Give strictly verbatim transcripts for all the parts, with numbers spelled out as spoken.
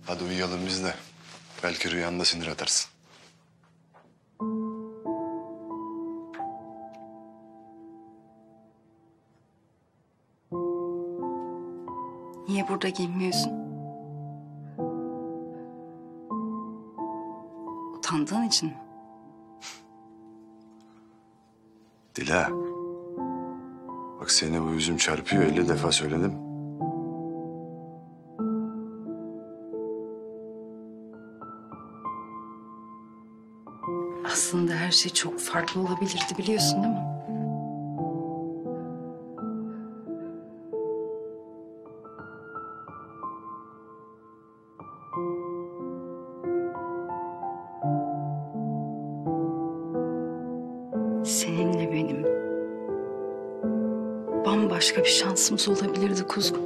Hadi uyuyalım biz de. Belki rüyanda sinir atarsın. Niye burada giyinmiyorsun? Utandığın için mi? Dila. Bak seni bu yüzüm çarpıyor, elli defa söyledim. Aslında her şey çok farklı olabilirdi, biliyorsun değil mi? Seninle benim bambaşka bir şansımız olabilirdi kuzum.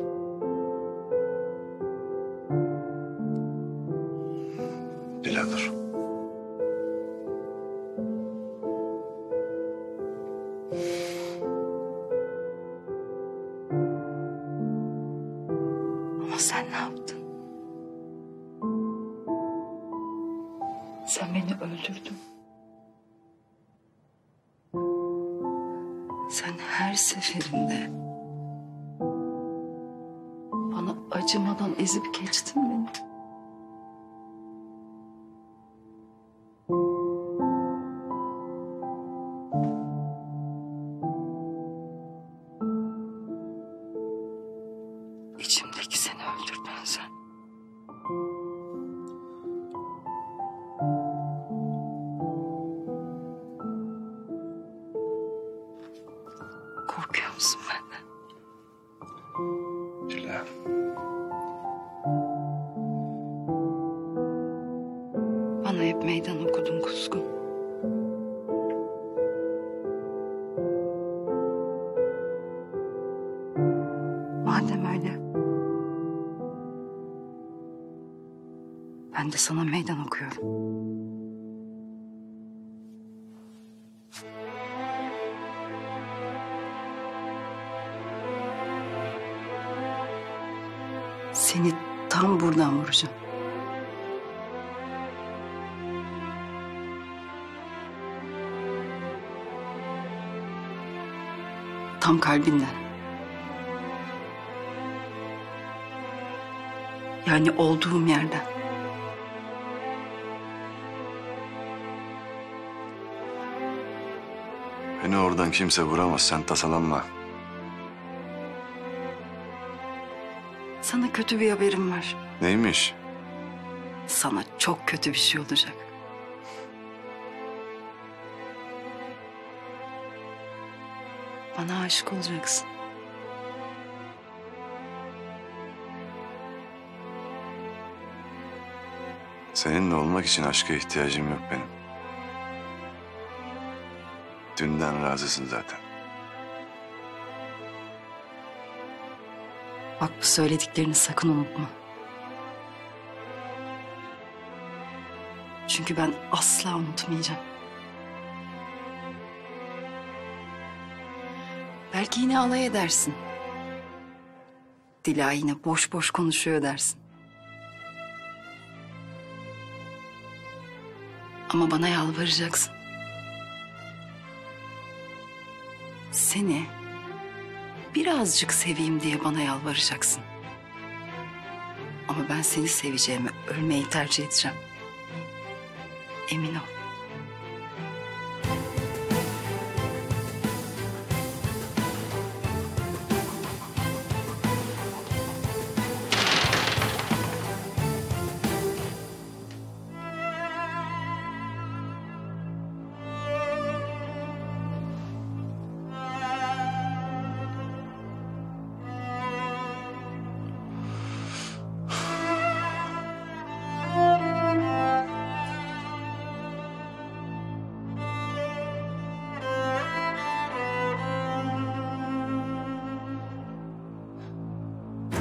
Dila dur. Ama sen ne yaptın? Sen beni öldürdün. Sen her seferinde bana acımadan ezip geçtin beni. İçimdeki seni öldürdün sen. Korkuyor musun benden? Dila. Bana hep meydan okudun kuzgun. Madem öyle, ben de sana meydan okuyorum. Seni tam buradan vuracağım. Tam kalbinden. Yani olduğum yerden. Beni oradan kimse vuramaz, sen tasalanma. Sana kötü bir haberim var. Neymiş? Sana çok kötü bir şey olacak. Bana aşık olacaksın. Seninle olmak için aşka ihtiyacım yok benim. Dünden razısın zaten. Bak, bu söylediklerini sakın unutma. Çünkü ben asla unutmayacağım. Belki yine alay edersin. Dila yine boş boş konuşuyor dersin. Ama bana yalvaracaksın. Seni birazcık seveyim diye bana yalvaracaksın. Ama ben seni seveceğime ölmeyi tercih edeceğim. Emin ol.